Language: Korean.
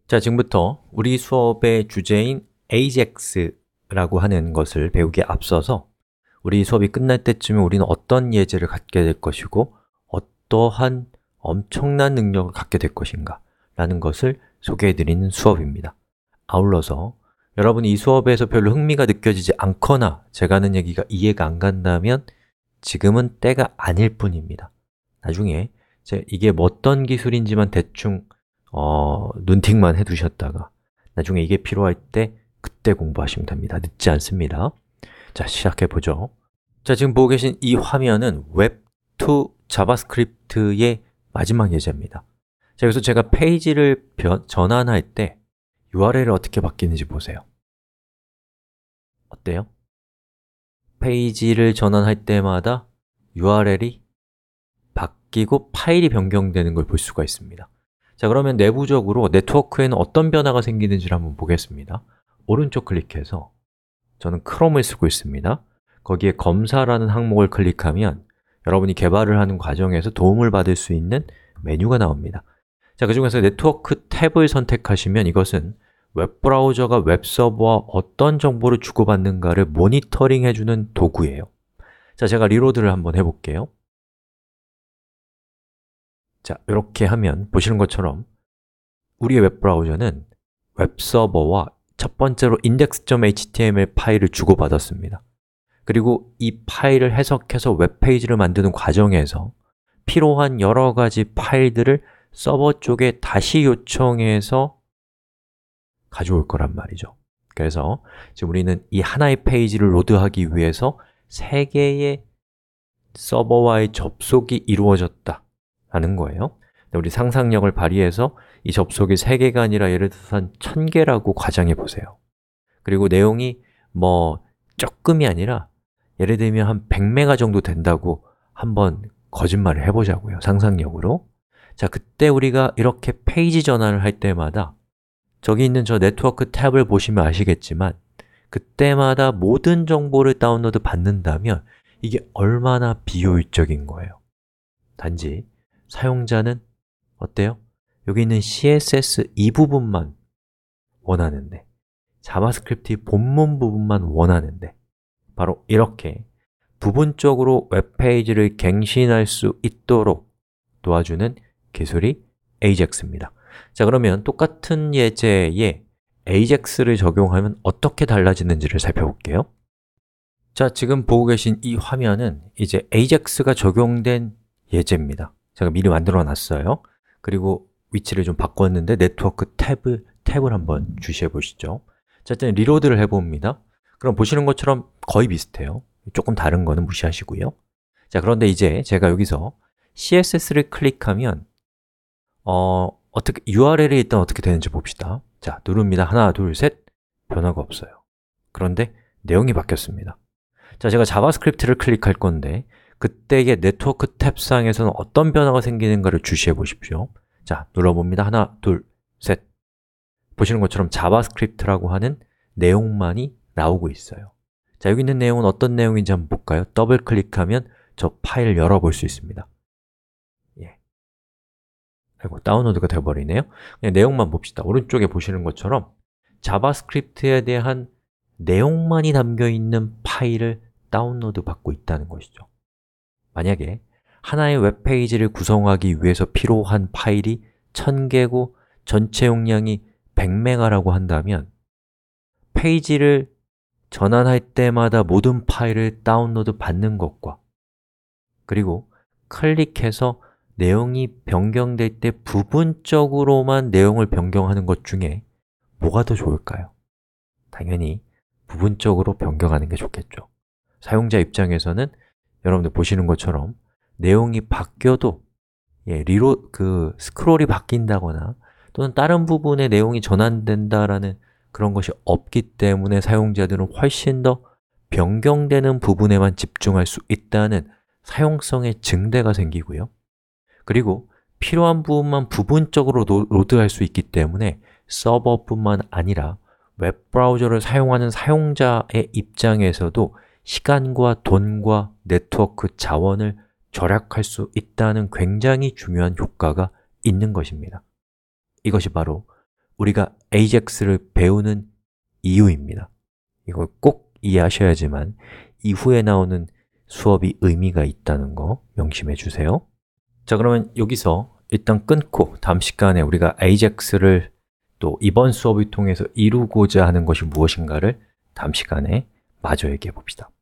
자, 지금부터 우리 수업의 주제인 AJAX라고 하는 것을 배우기에 앞서서 우리 수업이 끝날 때쯤에 우리는 어떤 예제를 갖게 될 것이고 어떠한 엄청난 능력을 갖게 될 것인가 라는 것을 소개해 드리는 수업입니다. 아울러서 여러분이 이 수업에서 별로 흥미가 느껴지지 않거나 제가 하는 얘기가 이해가 안 간다면 지금은 때가 아닐 뿐입니다. 나중에 이게 뭐 어떤 기술인지만 대충 눈팅만 해두셨다가 나중에 이게 필요할 때 그때 공부하시면 됩니다. 늦지 않습니다. 자, 시작해보죠. 자, 지금 보고 계신 이 화면은 웹2 자바스크립트의 마지막 예제입니다. 자, 여기서 제가 페이지를 전환할 때 URL이 어떻게 바뀌는지 보세요. 어때요? 페이지를 전환할 때마다 URL이 바뀌고 파일이 변경되는 걸 볼 수가 있습니다. 자, 그러면 내부적으로 네트워크에는 어떤 변화가 생기는지를 한번 보겠습니다. 오른쪽 클릭해서 저는 크롬을 쓰고 있습니다. 거기에 검사라는 항목을 클릭하면 여러분이 개발을 하는 과정에서 도움을 받을 수 있는 메뉴가 나옵니다. 자, 그 중에서 네트워크 탭을 선택하시면 이것은 웹브라우저가 웹서버와 어떤 정보를 주고받는가를 모니터링 해주는 도구예요. 자, 제가 리로드를 한번 해볼게요. 자, 이렇게 하면 보시는 것처럼 우리의 웹브라우저는 웹서버와 첫 번째로 index.html 파일을 주고받았습니다. 그리고 이 파일을 해석해서 웹페이지를 만드는 과정에서 필요한 여러 가지 파일들을 서버 쪽에 다시 요청해서 가져올 거란 말이죠. 그래서 지금 우리는 이 하나의 페이지를 로드하기 위해서 3개의 서버와의 접속이 이루어졌다 라는 거예요. 우리 상상력을 발휘해서 이 접속이 3개가 아니라 예를 들어서 한 1000개라고 가정해 보세요. 그리고 내용이 뭐 조금이 아니라 예를 들면 한 100메가 정도 된다고 한번 거짓말을 해보자고요, 상상력으로. 자, 그때 우리가 이렇게 페이지 전환을 할 때마다 저기 있는 저 네트워크 탭을 보시면 아시겠지만 그때마다 모든 정보를 다운로드 받는다면 이게 얼마나 비효율적인 거예요. 단지 사용자는 어때요? 여기 있는 CSS 이 부분만 원하는데 자바스크립트 본문 부분만 원하는데 바로 이렇게 부분적으로 웹페이지를 갱신할 수 있도록 도와주는 기술이 AJAX입니다. 자, 그러면 똑같은 예제에 AJAX를 적용하면 어떻게 달라지는지를 살펴볼게요. 자, 지금 보고 계신 이 화면은 이제 AJAX가 적용된 예제입니다. 제가 미리 만들어 놨어요. 그리고 위치를 좀 바꿨는데 네트워크 탭을 한번 주시해 보시죠. 자, 일단 리로드를 해봅니다. 그럼 보시는 것처럼 거의 비슷해요. 조금 다른 거는 무시하시고요. 자, 그런데 이제 제가 여기서 CSS를 클릭하면 어떻게 URL이 일단 어떻게 되는지 봅시다. 자, 누릅니다. 하나, 둘, 셋. 변화가 없어요. 그런데 내용이 바뀌었습니다. 자, 제가 자바스크립트를 클릭할 건데 그때의 네트워크 탭상에서는 어떤 변화가 생기는가를 주시해 보십시오. 자, 눌러봅니다. 하나, 둘, 셋. 보시는 것처럼 자바스크립트라고 하는 내용만이 나오고 있어요. 자, 여기 있는 내용은 어떤 내용인지 한번 볼까요? 더블 클릭하면 저 파일을 열어볼 수 있습니다. 예. 아이고, 다운로드가 되어버리네요. 그냥 내용만 봅시다. 오른쪽에 보시는 것처럼 자바스크립트에 대한 내용만이 담겨있는 파일을 다운로드 받고 있다는 것이죠. 만약에 하나의 웹페이지를 구성하기 위해서 필요한 파일이 1000개고 전체 용량이 100메가라고 한다면 페이지를 전환할 때마다 모든 파일을 다운로드 받는 것과 그리고 클릭해서 내용이 변경될 때 부분적으로만 내용을 변경하는 것 중에 뭐가 더 좋을까요? 당연히 부분적으로 변경하는 게 좋겠죠. 사용자 입장에서는 여러분들 보시는 것처럼 내용이 바뀌어도 스크롤이 바뀐다거나 또는 다른 부분의 내용이 전환된다라는 그런 것이 없기 때문에 사용자들은 훨씬 더 변경되는 부분에만 집중할 수 있다는 사용성의 증대가 생기고요. 그리고 필요한 부분만 부분적으로 로드할 수 있기 때문에 서버뿐만 아니라 웹브라우저를 사용하는 사용자의 입장에서도 시간과 돈과 네트워크 자원을 절약할 수 있다는 굉장히 중요한 효과가 있는 것입니다. 이것이 바로 우리가 AJAX를 배우는 이유입니다. 이걸 꼭 이해하셔야지만 이후에 나오는 수업이 의미가 있다는 거 명심해 주세요. 자, 그러면 여기서 일단 끊고 다음 시간에 우리가 AJAX를 또 이번 수업을 통해서 이루고자 하는 것이 무엇인가를 다음 시간에 마저 얘기해 봅시다.